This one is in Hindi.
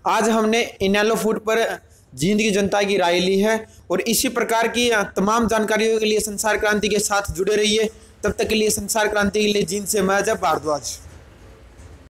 आज हमने इनेलो फूड पर जींद की जनता की राय ली है और इसी प्रकार की तमाम जानकारियों के लिए संसार क्रांति के साथ जुड़े रहिए। तब तक के लिए संसार क्रांति के लिए जींद से मैं भारद्वाज।